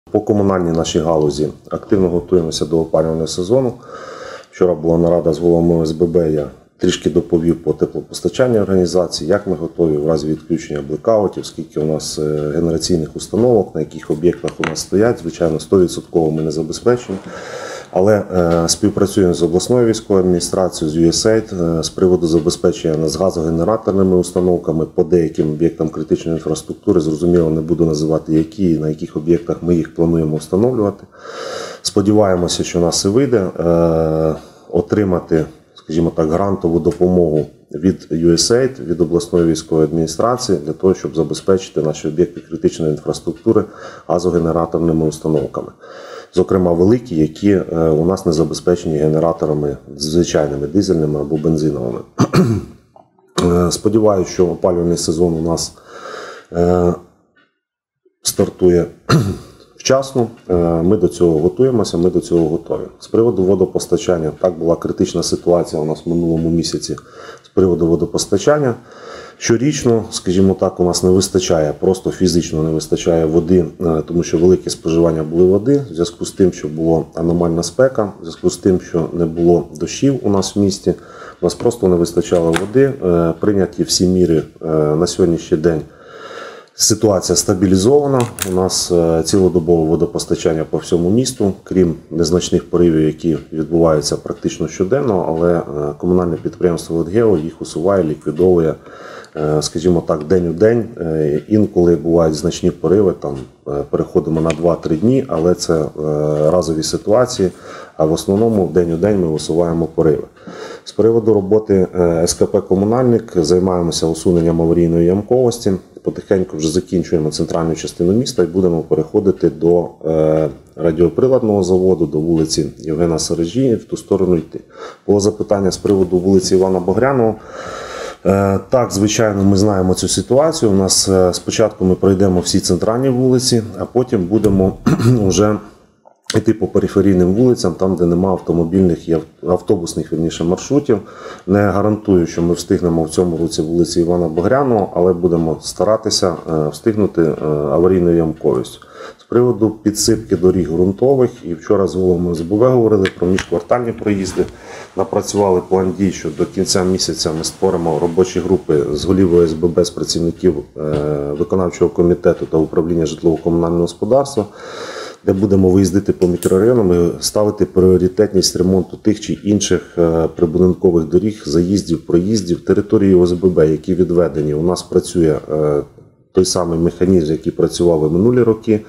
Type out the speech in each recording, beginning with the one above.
По комунальній нашій галузі активно готуємося до опалювального сезону. Вчора була нарада з головами ОСББ, я трішки доповів по теплопостачанню організації, як ми готові в разі відключення блекаутів, скільки у нас генераційних установок, на яких об'єктах у нас стоять. Звичайно, 100% ми не забезпечені. Але співпрацюємо з обласною військовою адміністрацією, з USAID з приводу забезпечення нас газогенераторними установками по деяким об'єктам критичної інфраструктури. Зрозуміло, не буду називати які, на яких об'єктах ми їх плануємо встановлювати. Сподіваємося, що у нас і вийде отримати, скажімо так, грантову допомогу від USAID, від обласної військової адміністрації, для того, щоб забезпечити наші об'єкти критичної інфраструктури газогенераторними установками. Зокрема, великі, які у нас не забезпечені генераторами звичайними, дизельними або бензиновими. Сподіваюся, що опалювальний сезон у нас стартує вчасно. Ми до цього готуємося, ми до цього готові. З приводу водопостачання, так була критична ситуація у нас в минулому місяці з приводу водопостачання. Щорічно, скажімо так, у нас не вистачає, просто фізично не вистачає води, тому що велике споживання було води, в зв'язку з тим, що була аномальна спека, в зв'язку з тим, що не було дощів у нас в місті, у нас просто не вистачало води. Прийняті всі міри на сьогоднішній день. Ситуація стабілізована, у нас цілодобове водопостачання по всьому місту, крім незначних поривів, які відбуваються практично щоденно, але комунальне підприємство «Ветгео» їх усуває, ліквідовує, скажімо так, день у день. Інколи бувають значні пориви, там переходимо на 2-3 дні, але це разові ситуації, а в основному день у день ми усуваємо пориви. З приводу роботи СКП «Комунальник» займаємося усуненням аварійної ямковості. Потихеньку вже закінчуємо центральну частину міста і будемо переходити до радіоприладного заводу, до вулиці Євгена Сережі і в ту сторону йти. Було запитання з приводу вулиці Івана Багряного. Так, звичайно, ми знаємо цю ситуацію. У нас спочатку ми пройдемо всі центральні вулиці, а потім будемо вже йти по периферійним вулицям, там, де немає автомобільних і автобусних, вірніше, маршрутів. Не гарантую, що ми встигнемо в цьому році вулиці Івана Багряного, але будемо старатися встигнути аварійною ямковістю. З приводу підсипки доріг ґрунтових, і вчора з головами ОСББ говорили про міжквартальні проїзди. Напрацювали план дій, що до кінця місяця ми створимо робочі групи з голів ОСББ, з працівників виконавчого комітету та управління житлово-комунального господарства, де будемо виїздити по мікрорайонам і ставити пріоритетність ремонту тих чи інших прибудинкових доріг, заїздів, проїздів, території ОСББ, які відведені. У нас працює той самий механізм, який працював і минулі роки.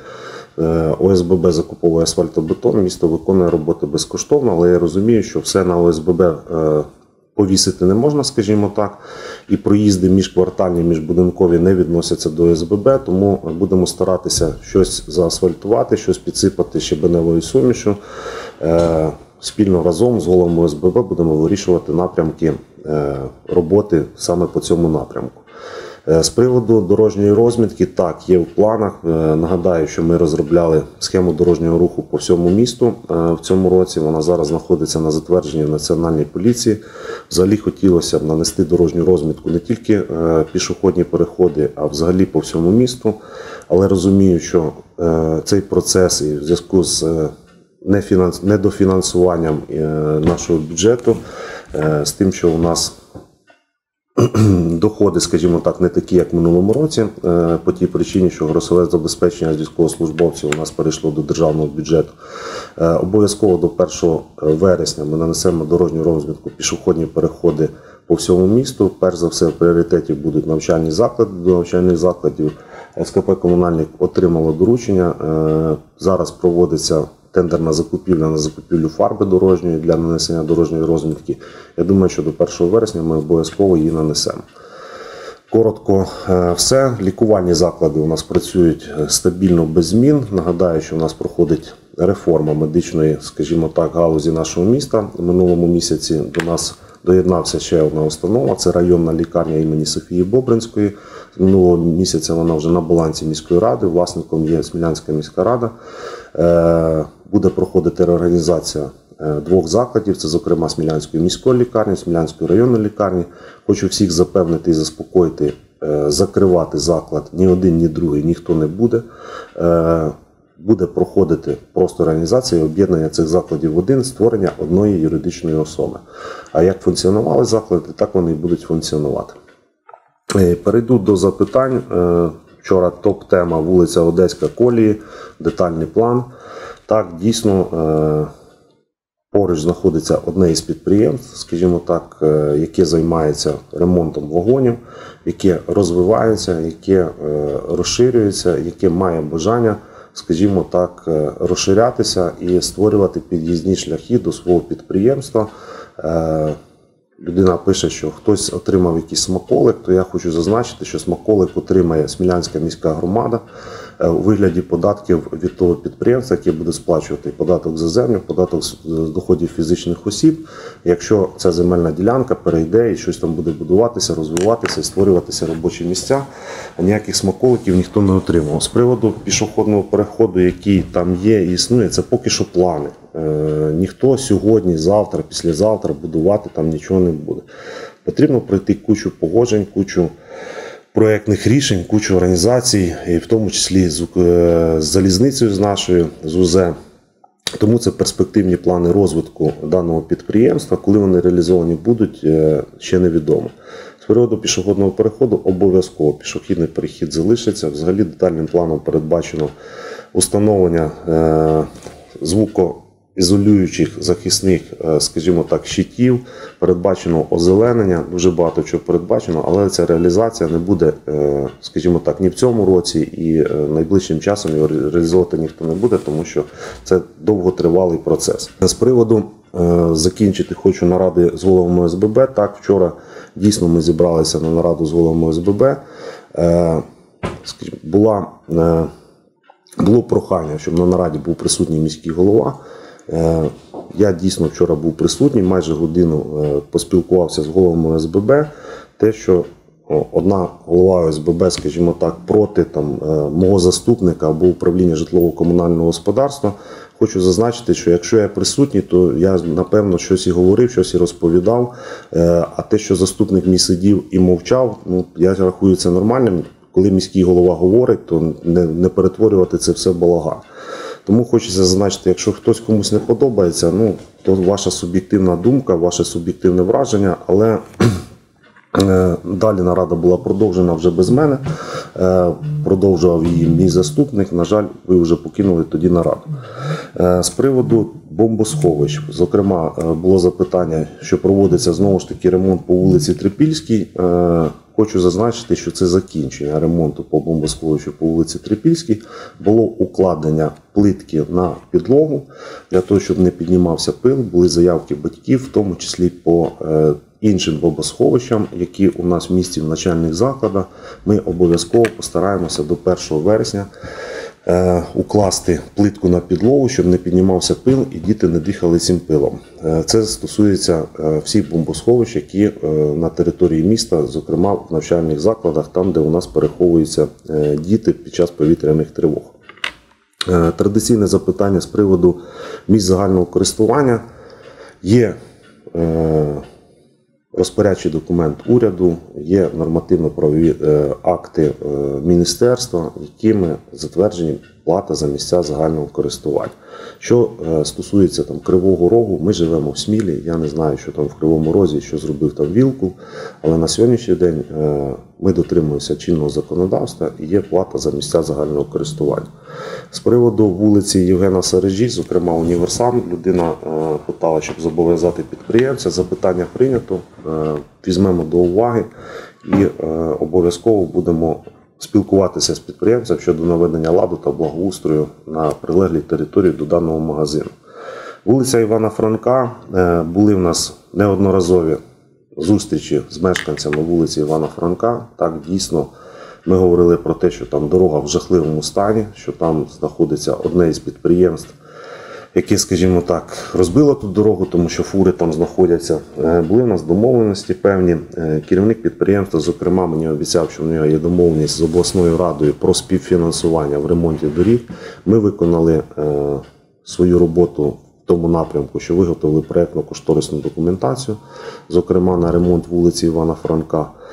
ОСББ закуповує асфальтобетон, місто виконує роботи безкоштовно, але я розумію, що все на ОСББ повісити не можна, скажімо так, і проїзди міжквартальні, міжбудинкові не відносяться до ОСББ, тому будемо старатися щось заасфальтувати, щось підсипати щебеневою сумішю. Спільно разом з головами ОСББ будемо вирішувати напрямки роботи саме по цьому напрямку. З приводу дорожньої розмітки, так, є в планах. Нагадаю, що ми розробляли схему дорожнього руху по всьому місту в цьому році. Вона зараз знаходиться на затвердженні Національної поліції. Взагалі хотілося б нанести дорожню розмітку не тільки пішохідні переходи, а взагалі по всьому місту. Але розумію, що цей процес і в зв'язку з недофінансуванням нашого бюджету, з тим, що у нас доходи, скажімо так, не такі, як в минулому році, по тій причині, що грошове забезпечення військовослужбовців у нас перейшло до державного бюджету. Обов'язково до 1 вересня ми нанесемо дорожню розмітку пішохідні переходи по всьому місту. Перш за все, в пріоритеті будуть навчальні заклади. До навчальних закладів СКП «Комунальник» отримало доручення. Зараз проводиться тендерна закупівля на закупівлю фарби дорожньої для нанесення дорожньої розмітки. Я думаю, що до 1 вересня ми обов'язково її нанесемо. Коротко все. Лікувальні заклади у нас працюють стабільно, без змін. Нагадаю, що у нас проходить реформа медичної, скажімо так, галузі нашого міста. У минулому місяці до нас доєднався ще одна установа, це районна лікарня імені Софії Бобринської. З минулого місяця вона вже на балансі міської ради, власником є Смілянська міська рада. Буде проходити реорганізація 2 закладів, це, зокрема, Смілянської міської лікарні, Смілянської районної лікарні. Хочу всіх запевнити і заспокоїти, закривати заклад ні один, ні другий ніхто не буде. буде проходити просто організація об'єднання цих закладів в один, створення одної юридичної особи. А як функціонували заклади, так вони і будуть функціонувати. Перейду до запитань. Вчора топ-тема вулиця Одеська, колії, детальний план. Так, дійсно, поруч знаходиться одне із підприємств, скажімо так, яке займається ремонтом вагонів, яке розвивається, яке розширюється, яке має бажання, скажімо так, розширятися і створювати під'їзні шляхи до свого підприємства. Людина пише, що хтось отримав якийсь смаколик, то я хочу зазначити, що смаколик отримає Смілянська міська громада у вигляді податків від того підприємства, яке буде сплачувати податок за землю, податок з доходів фізичних осіб, якщо ця земельна ділянка перейде і щось там буде будуватися, розвиватися і створюватися робочі місця, а ніяких смаколиків ніхто не отримав. З приводу пішохідного переходу, який там є і існує, це поки що плани. Ніхто сьогодні, завтра, післязавтра будувати там нічого не буде. Потрібно пройти кучу погоджень, кучу проєктних рішень, кучу організацій, і в тому числі з залізницею з нашою, з УЗ. Тому це перспективні плани розвитку даного підприємства. Коли вони реалізовані будуть, ще невідомо. З приводу пішохідного переходу обов'язково пішохідний перехід залишиться. Взагалі детальним планом передбачено установлення звукоізолюючих захисних, скажімо так, щитів, передбачено озеленення, дуже багато чого передбачено, але ця реалізація не буде, скажімо так, ні в цьому році і найближчим часом його реалізовувати ніхто не буде, тому що це довготривалий процес. З приводу закінчити хочу наради з головами ОСББ. Так, вчора дійсно ми зібралися на нараду з головами ОСББ. Було прохання, щоб на нараді був присутній міський голова. Я дійсно вчора був присутній, майже годину поспілкувався з головами ОСББ. Те, що одна голова ОСББ, скажімо так, проти мого заступника або управління житлово-комунального господарства, хочу зазначити, що якщо я присутній, то я, напевно, щось і говорив, щось і розповідав. А те, що заступник мій сидів і мовчав, я рахую це нормальним. Коли міський голова говорить, то не перетворювати це все в балаган. Тому хочеться зазначити, якщо хтось комусь не подобається, то ваша суб'єктивна думка, ваше суб'єктивне враження, але далі нарада була продовжена вже без мене, продовжував її мій заступник, на жаль, ви вже покинули тоді нараду. З приводу бомбосховищ, зокрема, було запитання, що проводиться знову ж таки ремонт по вулиці Трипільській. Хочу зазначити, що це закінчення ремонту по бомбосховищу по вулиці Трипільській. Було укладення плитки на підлогу для того, щоб не піднімався пил. Були заявки батьків, в тому числі по іншим бомбосховищам, які у нас в місті в навчальних закладах. Ми обов'язково постараємося до 1 вересня укласти плитку на підлогу, щоб не піднімався пил і діти не дихали цим пилом. Це стосується всіх бомбосховищ, які на території міста, зокрема в навчальних закладах, там, де у нас переховуються діти під час повітряних тривог. Традиційне запитання з приводу місць загального користування. Є розпорядчий документ уряду, є нормативно-правові акти міністерства, якими затверджені плата за місця загального користування. Що стосується Кривого Рогу, ми живемо в Смілі, я не знаю, що там в Кривому Розі, що зробив там Вілкул, але на сьогоднішній день ми дотримуємося чинного законодавства і є плата за місця загального користування. З приводу вулиці Євгена Сережі, зокрема Універсам, людина питала, щоб зобов'язати підприємця, запитання прийнято, візьмемо до уваги і обов'язково будемо спілкуватися з підприємцем щодо наведення ладу та благоустрою на прилеглій території до даного магазину. Вулиця Івана Франка. Були в нас неодноразові зустрічі з мешканцями вулиці Івана Франка. Так, дійсно, ми говорили про те, що там дорога в жахливому стані, що там знаходиться одне із підприємств, яке, скажімо так, розбило тут дорогу, тому що фури там знаходяться. Були в нас домовленості певні. Керівник підприємства, зокрема, мені обіцяв, що в нього є домовленість з обласною радою про співфінансування в ремонті доріг. Ми виконали свою роботу в тому напрямку, що виготовили проєктно-кошторисну документацію, зокрема на ремонт вулиці Івана Франка.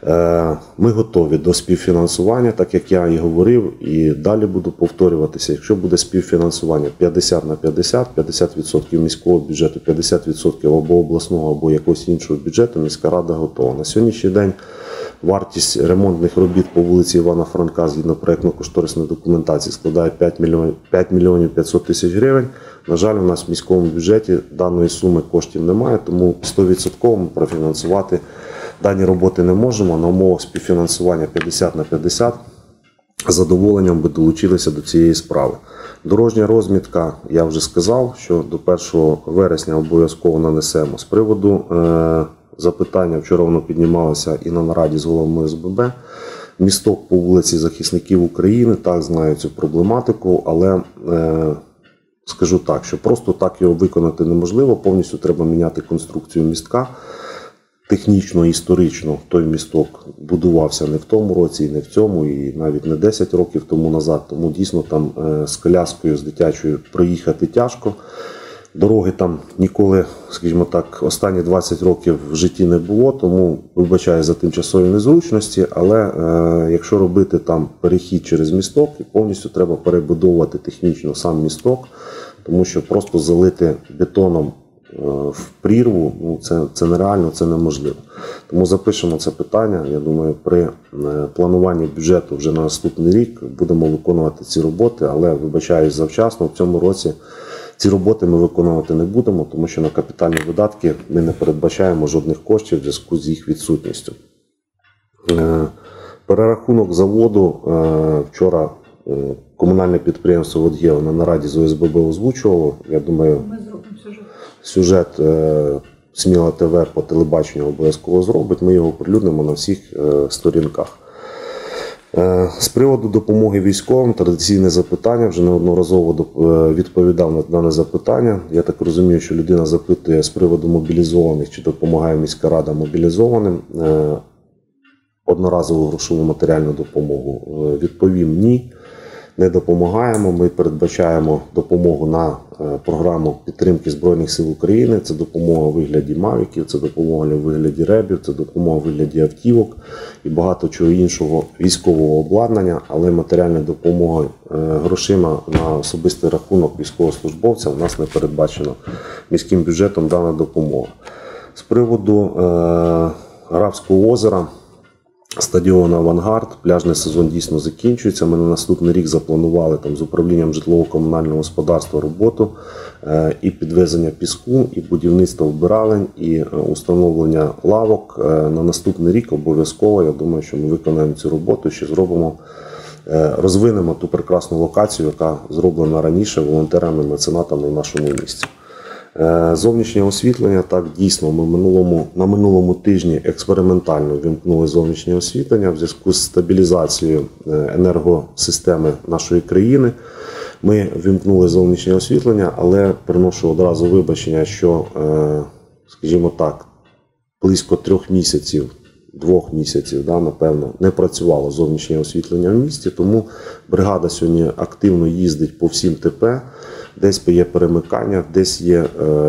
Ми готові до співфінансування, так як я і говорив, і далі буду повторюватися. Якщо буде співфінансування 50 на 50, 50% міського бюджету, 50% або обласного, або якогось іншого бюджету, міська рада готова. На сьогоднішній день вартість ремонтних робіт по вулиці Івана Франка згідно проєктно-кошторисної документації складає 5 мільйонів 500 тисяч гривень. На жаль, у нас в міському бюджеті даної суми коштів немає, тому 100% ми профінансувати дані роботи не можемо. На умовах співфінансування 50 на 50 з задоволенням би долучилися до цієї справи. Дорожня розмітка, я вже сказав, що до 1 вересня обов'язково нанесемо. З приводу запитання, вчора воно піднімалося і на нараді з головами ОСББ. Місток по вулиці Захисників України, так, знаю цю проблематику, але скажу так, що просто так його виконати неможливо, повністю треба міняти конструкцію містка. Технічно, історично той місток будувався не в тому році, і не в цьому, і навіть не 10 років тому назад, тому дійсно там з коляскою, з дитячою проїхати тяжко. Дороги там ніколи, скажімо так, останні 20 років в житті не було, тому вибачаю за тимчасові незручності, але якщо робити там перехід через місток, повністю треба перебудовувати технічно сам місток, тому що просто залити бетоном в прірву, ну, це нереально, це неможливо. Тому запишемо це питання. Я думаю, при плануванні бюджету вже на наступний рік будемо виконувати ці роботи, але вибачаюсь завчасно, в цьому році ці роботи ми виконувати не будемо, тому що на капітальні видатки ми не передбачаємо жодних коштів в зв'язку з їх відсутністю. Перерахунок заводу вчора комунальне підприємство «Водгео» на нараді з ОСББ озвучувало. Я думаю, ми зробимо сюжет Сміла ТВ по телебаченню обов'язково зробить. Ми його оприлюднимо на всіх сторінках. З приводу допомоги військовим, традиційне запитання, вже неодноразово відповідав на дане запитання. Я так розумію, що людина запитує з приводу мобілізованих, чи допомагає міська рада мобілізованим. Одноразову грошову матеріальну допомогу. Відповім: ні, не допомагаємо. Ми передбачаємо допомогу на програму підтримки Збройних сил України. Це допомога у вигляді мавіків, це допомога у вигляді ребів, це допомога у вигляді автівок і багато чого іншого військового обладнання, але матеріальна допомога грошима на особистий рахунок військовослужбовця у нас не передбачено міським бюджетом дана допомога. З приводу Графського озера, стадіон «Авангард», пляжний сезон дійсно закінчується. Ми на наступний рік запланували там з управлінням житлово-комунального господарства роботу і підвезення піску, і будівництво вбиралень, і установлення лавок. На наступний рік обов'язково, я думаю, що ми виконаємо цю роботу, ще зробимо, розвинемо ту прекрасну локацію, яка зроблена раніше волонтерами, меценатами в нашому місті. Зовнішнє освітлення, так, дійсно, ми на минулому тижні експериментально вимкнули зовнішнє освітлення в зв'язку з стабілізацією енергосистеми нашої країни. Ми вимкнули зовнішнє освітлення, але приношу одразу вибачення, що, скажімо так, близько 3 місяців, 2 місяців, напевно, не працювало зовнішнє освітлення в місті, тому бригада сьогодні активно їздить по всім ТП. Десь є перемикання, десь є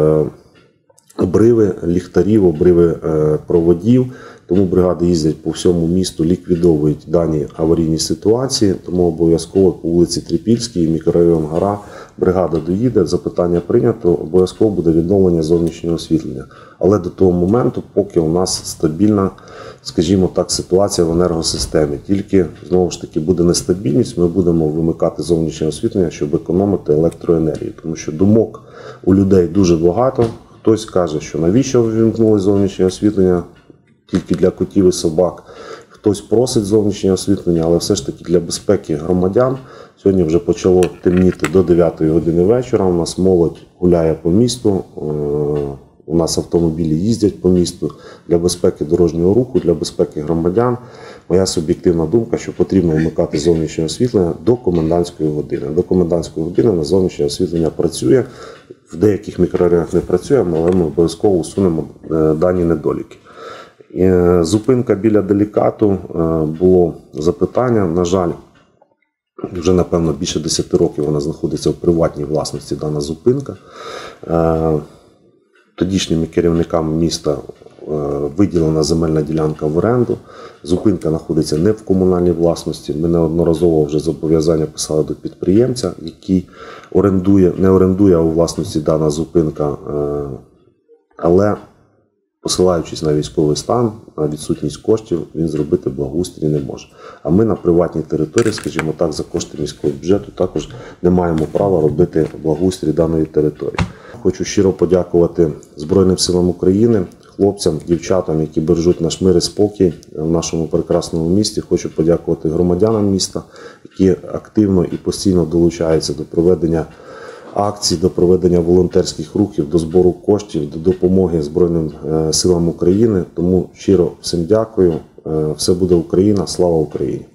обриви ліхтарів, обриви проводів. Тому бригади їздять по всьому місту, ліквідовують дані аварійні ситуації. Тому обов'язково по вулиці Трипільській, мікрорайон Гора, бригада доїде, запитання прийнято, обов'язково буде відновлення зовнішнього освітлення. Але до того моменту, поки у нас стабільна, скажімо так, ситуація в енергосистемі. Тільки, знову ж таки, буде нестабільність, ми будемо вимикати зовнішнє освітлення, щоб економити електроенергію. Тому що думок у людей дуже багато. Хтось каже, що навіщо ви вимкнули зовнішнє освітлення тільки для котів і собак. Хтось просить зовнішнє освітлення, але все ж таки для безпеки громадян. Сьогодні вже почало темніти до 9 години вечора. У нас молодь гуляє по місту, у нас автомобілі їздять по місту для безпеки дорожнього руху, для безпеки громадян. Моя суб'єктивна думка, що потрібно вмикати зовнішнє освітлення до комендантської години. До комендантської години на зовнішнє освітлення працює. В деяких мікрорайонах не працює, але ми обов'язково усунемо дані недоліки. Зупинка біля Делікату, було запитання. На жаль, вже, напевно, більше 10 років вона знаходиться в приватній власності, дана зупинка. Тодішніми керівниками міста виділена земельна ділянка в оренду. Зупинка знаходиться не в комунальній власності. Ми неодноразово вже зобов'язання писали до підприємця, який не орендує, а у власності дана зупинка. Але посилаючись на військовий стан, на відсутність коштів, він зробити благоустрій не може. А ми на приватній території, скажімо так, за кошти міського бюджету також не маємо права робити благоустрій даної території. Хочу щиро подякувати Збройним силам України, хлопцям, дівчатам, які бережуть наш мир і спокій в нашому прекрасному місті. Хочу подякувати громадянам міста, які активно і постійно долучаються до проведення акцій, до проведення волонтерських рухів, до збору коштів, до допомоги Збройним силам України. Тому щиро всім дякую. Все буде Україна. Слава Україні!